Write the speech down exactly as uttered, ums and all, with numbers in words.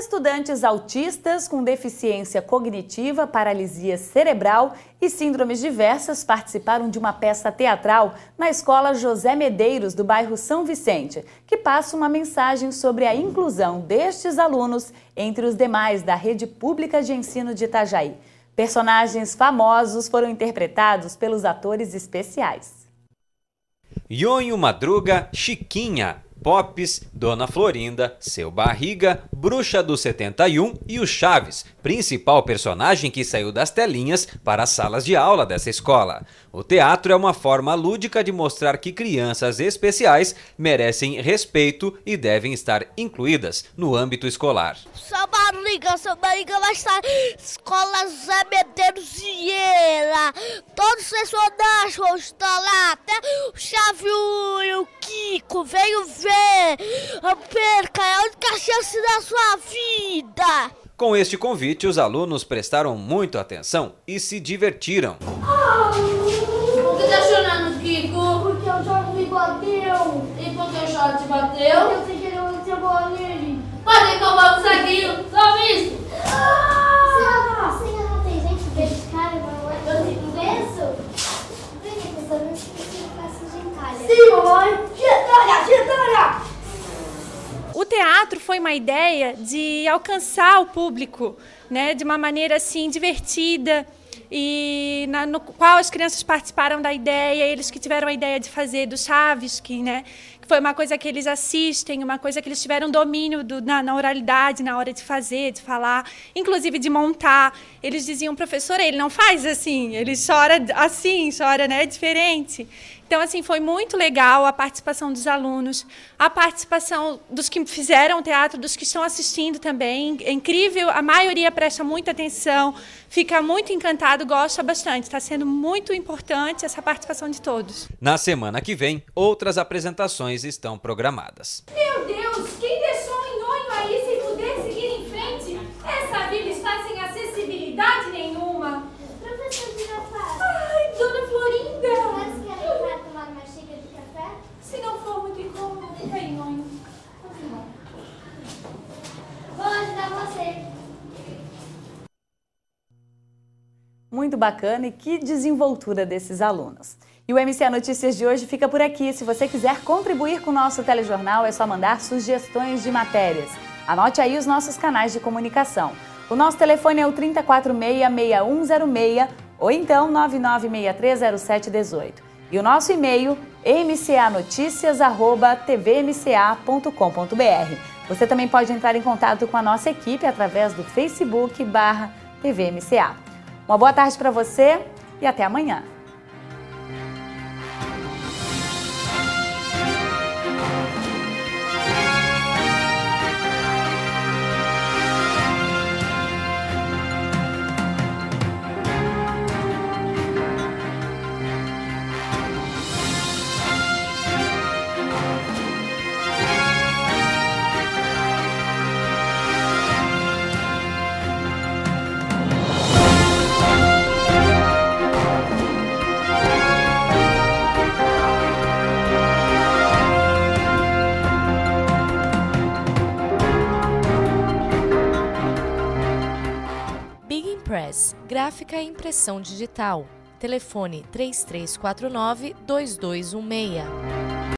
Estudantes autistas com deficiência cognitiva, paralisia cerebral e síndromes diversas participaram de uma peça teatral na Escola José Medeiros, do bairro São Vicente, que passa uma mensagem sobre a inclusão destes alunos entre os demais da rede pública de ensino de Itajaí. Personagens famosos foram interpretados pelos atores especiais. Nhonho Madruga, Chiquinha, Pops, Dona Florinda, Seu Barriga, Bruxa do setenta e um e o Chaves, principal personagem que saiu das telinhas para as salas de aula dessa escola. O teatro é uma forma lúdica de mostrar que crianças especiais merecem respeito e devem estar incluídas no âmbito escolar. Seu Barriga, Seu Barriga vai estar na Escola José Medeiros Vieira. Todos os personagens vão estar lá, até o Chaves e o Kiko, veio ver. A perca é a única chance da sua vida. Com este convite, os alunos prestaram muito atenção e se divertiram. Ah, por que tá chorando, Kiko? Porque o Jorge me bateu. E por que o Jorge te bateu? Eu sei que ele não tinha bola nele. Pode tomar um saquinho, só isso. Ah! Você ainda não tem gente que esse cara, mamãe? Eu tenho isso? Vem aqui, pessoal, não esqueci de fazer gentalha. Sim, mamãe. Gentalha, gentalha. O teatro foi uma ideia de alcançar o público, né, de uma maneira assim divertida, e na, no qual as crianças participaram da ideia, eles que tiveram a ideia de fazer do Chaves, que, né, que foi uma coisa que eles assistem, uma coisa que eles tiveram domínio do, na, na oralidade, na hora de fazer, de falar, inclusive de montar. Eles diziam, professor, ele não faz assim, ele chora assim, chora, né, diferente. Então, assim, foi muito legal a participação dos alunos, a participação dos que fizeram o teatro, dos que estão assistindo também. É incrível, a maioria presta muita atenção, fica muito encantado, gosta bastante. Está sendo muito importante essa participação de todos. Na semana que vem, outras apresentações estão programadas. Meu Deus, quem deixou o Nhonho aí sem poder seguir em frente? Essa vila está sem acessibilidade nenhuma. Professor Girafales. Ai, Dona Florinda. Se não for muito incômodo, fica aí, Nhonho. Vou ajudar você. Muito bacana e que desenvoltura desses alunos. E o M C A Notícias de hoje fica por aqui. Se você quiser contribuir com o nosso telejornal, é só mandar sugestões de matérias. Anote aí os nossos canais de comunicação. O nosso telefone é o trinta e quatro seis, seis um zero seis ou então nove nove seis três zero sete um oito. E o nosso e-mail m c a noticias arroba t v m c a ponto com ponto b r. Você também pode entrar em contato com a nossa equipe através do Facebook barra T V M C A. Uma boa tarde para você e até amanhã. Gráfica e impressão digital. Telefone três três quatro nove, dois dois um seis.